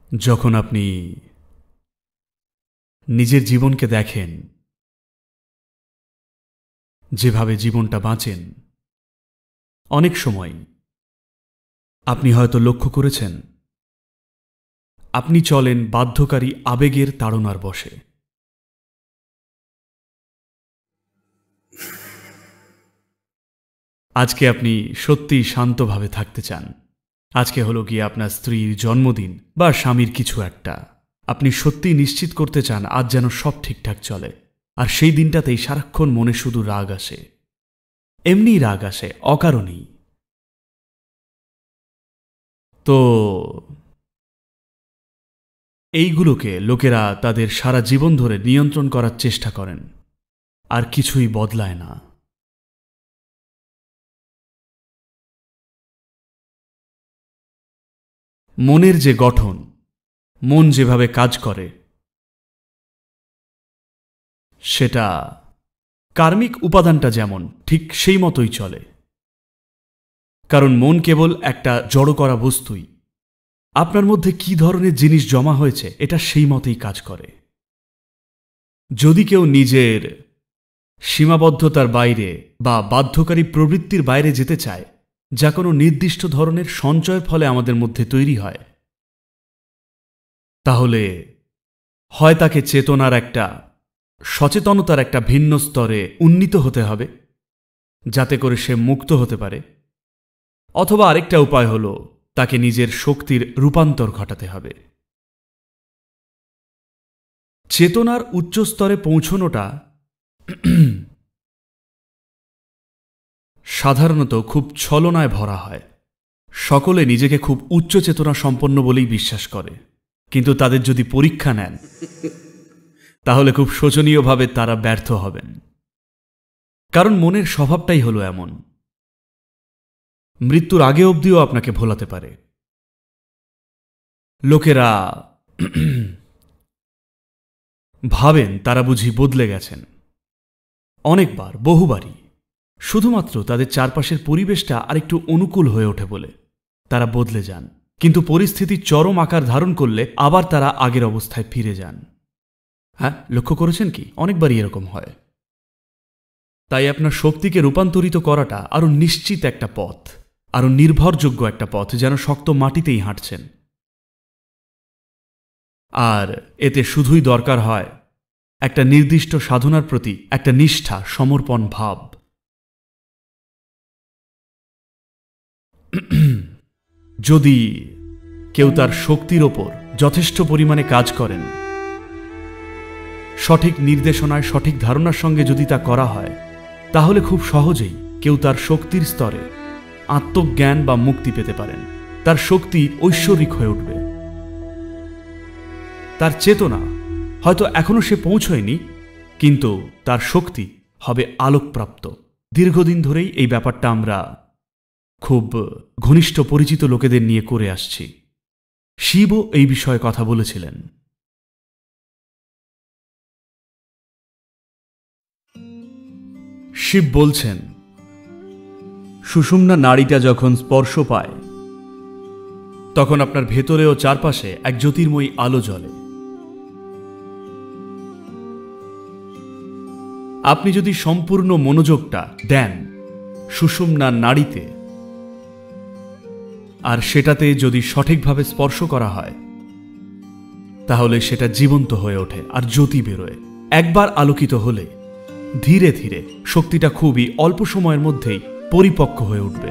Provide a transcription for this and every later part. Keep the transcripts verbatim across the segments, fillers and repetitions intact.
যখন আপনি নিজের জীবনকে দেখেন, যেভাবে জীবনটা বাঁচেন, অনেক সময় আপনি হয়তো লক্ষ্য করেছেন আপনি চলেন বাধ্যকারী আবেগের তাড়নার বশে। আজকে আপনি সত্যিই শান্তভাবে থাকতে চান। আজকে হলো গিয়ে আপনার স্ত্রীর জন্মদিন বা স্বামীর কিছু একটা। আপনি সত্যিই নিশ্চিত করতে চান আজ যেন সব ঠিকঠাক চলে, আর সেই দিনটাতেই সারাক্ষণ মনে শুধু রাগ আসে। এমনি রাগ আসে, অকারণেই। তো এইগুলোকে লোকেরা তাদের সারা জীবন ধরে নিয়ন্ত্রণ করার চেষ্টা করেন, আর কিছুই বদলায় না। মনের যে গঠন, মন যেভাবে কাজ করে, সেটা কার্মিক উপাদানটা যেমন ঠিক সেই মতোই চলে। কারণ মন কেবল একটা জড়ো করা বস্তুই। আপনার মধ্যে কি ধরনের জিনিস জমা হয়েছে এটা সেই মতেই কাজ করে। যদি কেউ নিজের সীমাবদ্ধতার বাইরে বা বাধ্যকারী প্রবৃত্তির বাইরে যেতে চায়, যা কোনো নির্দিষ্ট ধরনের সঞ্চয়ের ফলে আমাদের মধ্যে তৈরি হয়, তাহলে হয় তাকে চেতনার একটা, সচেতনতার একটা ভিন্ন স্তরে উন্নীত হতে হবে, যাতে করে সে মুক্ত হতে পারে, অথবা আরেকটা উপায় হল তাকে নিজের শক্তির রূপান্তর ঘটাতে হবে। চেতনার উচ্চ স্তরে পৌঁছনোটা সাধারণত খুব ছলনায় ভরা হয়। সকলে নিজেকে খুব উচ্চ চেতনা সম্পন্ন বলেই বিশ্বাস করে, কিন্তু তাদের যদি পরীক্ষা নেন তাহলে খুব শোচনীয়ভাবে তারা ব্যর্থ হবেন। কারণ মনের স্বভাবটাই হলো এমন, মৃত্যুর আগে অবধিও আপনাকে ভোলাতে পারে। লোকেরা ভাবেন তারা বুঝি বদলে গেছেন, অনেকবার, বহুবারই। শুধুমাত্র তাদের চারপাশের পরিবেশটা আরেকটু অনুকূল হয়ে ওঠে বলে তারা বদলে যান, কিন্তু পরিস্থিতি চরম আকার ধারণ করলে আবার তারা আগের অবস্থায় ফিরে যান। হ্যাঁ, লক্ষ্য করেছেন কি? অনেকবারই এরকম হয়। তাই আপনার শক্তিকে রূপান্তরিত করাটা আরও নিশ্চিত একটা পথ, আরও নির্ভরযোগ্য একটা পথ, যেন শক্ত মাটিতেই হাঁটছেন। আর এতে শুধুই দরকার হয় একটা নির্দিষ্ট সাধনার প্রতি একটা নিষ্ঠা, সমর্পণ ভাব। যদি কেউ তার শক্তির ওপর যথেষ্ট পরিমাণে কাজ করেন, সঠিক নির্দেশনায়, সঠিক ধারণার সঙ্গে যদি তা করা হয়, তাহলে খুব সহজেই কেউ তার শক্তির স্তরে আত্মজ্ঞান বা মুক্তি পেতে পারেন। তার শক্তি ঐশ্বরিক হয়ে উঠবে। তার চেতনা হয়তো এখনো সে পৌঁছয়নি, কিন্তু তার শক্তি হবে আলোকপ্রাপ্ত। দীর্ঘদিন ধরেই এই ব্যাপারটা আমরা খুব ঘনিষ্ঠ পরিচিত লোকেদের নিয়ে করে আসছি। শিবও এই বিষয়ে কথা বলেছিলেন। শিব বলছেন, সুষুম্না নাড়িটা যখন স্পর্শ পায়, তখন আপনার ভেতরে ও চারপাশে এক জ্যোতির্ময়ী আলো জ্বলে। আপনি যদি সম্পূর্ণ মনোযোগটা দেন সুষুম্না নাড়িতে, আর সেটাতে যদি সঠিকভাবে স্পর্শ করা হয়, তাহলে সেটা জীবন্ত হয়ে ওঠে আর জ্যোতি বেরোয়। একবার আলোকিত হলে ধীরে ধীরে শক্তিটা খুবই অল্প সময়ের মধ্যেই পরিপক্ক হয়ে উঠবে,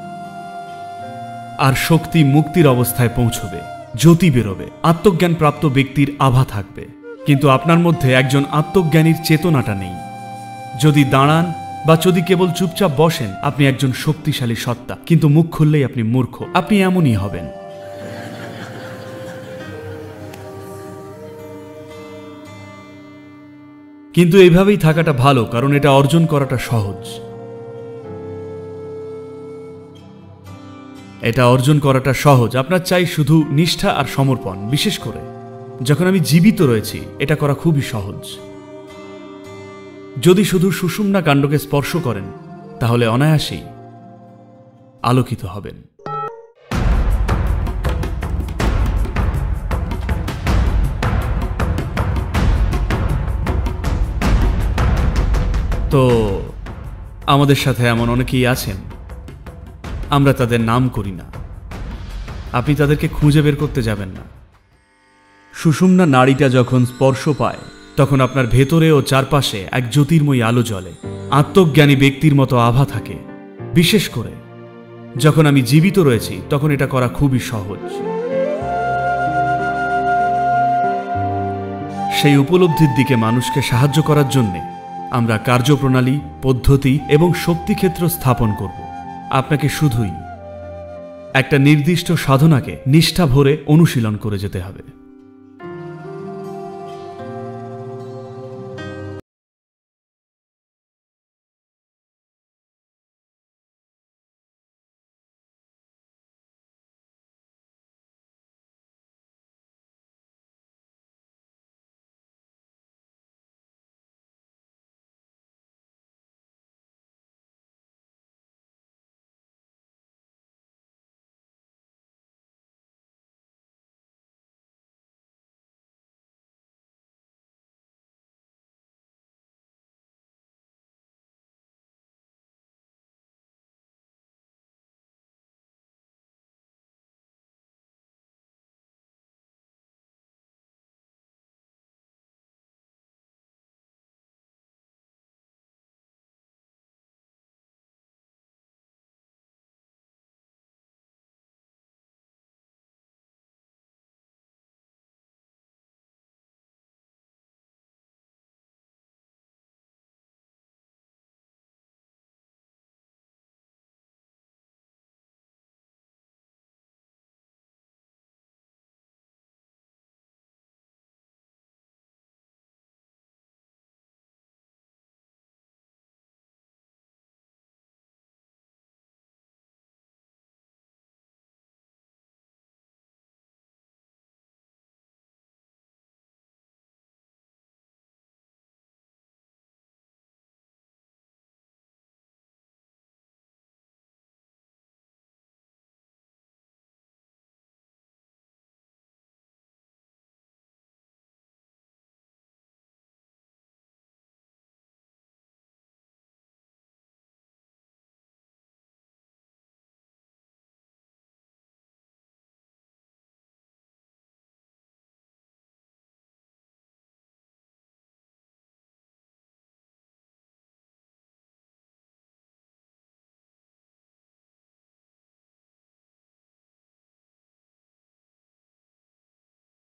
আর শক্তি মুক্তির অবস্থায় পৌঁছবে, জ্যোতি বেরোবে, আত্মজ্ঞান প্রাপ্ত ব্যক্তির আভা থাকবে। কিন্তু আপনার মধ্যে একজন আত্মজ্ঞানীর চেতনাটা নেই। যদি দাঁড়ান বা যদি কেবল চুপচাপ বসেন, আপনি একজন শক্তিশালী সত্তা, কিন্তু মুখ খুললেই আপনি মূর্খ। আপনি এমনই হবেন। কিন্তু এইভাবেই থাকাটা ভালো, কারণ এটা অর্জন করাটা সহজ। এটা অর্জন করাটা সহজ। আপনার চাই শুধু নিষ্ঠা আর সমর্পণ। বিশেষ করে যখন আমি জীবিত রয়েছি, এটা করা খুবই সহজ। যদি শুধু সুষুম্না কাণ্ডকে স্পর্শ করেন, তাহলে অনায়াসেই আলোকিত হবেন। তো আমাদের সাথে এমন অনেকেই আছেন, আমরা তাদের নাম করি না। আপনি তাদেরকে খুঁজে বের করতে যাবেন না। সুষুম্না নাড়িটা যখন স্পর্শ পায় তখন আপনার ভেতরে ও চারপাশে এক জ্যোতির্ময়ী আলো জ্বলে, আত্মজ্ঞানী ব্যক্তির মতো আভা থাকে। বিশেষ করে যখন আমি জীবিত রয়েছি তখন এটা করা খুবই সহজ। সেই উপলব্ধির দিকে মানুষকে সাহায্য করার জন্যে আমরা কার্যপ্রণালী, পদ্ধতি এবং শক্তিক্ষেত্র স্থাপন করব। আপনাকে শুধুই একটা নির্দিষ্ট সাধনাকে নিষ্ঠা ভরে অনুশীলন করে যেতে হবে।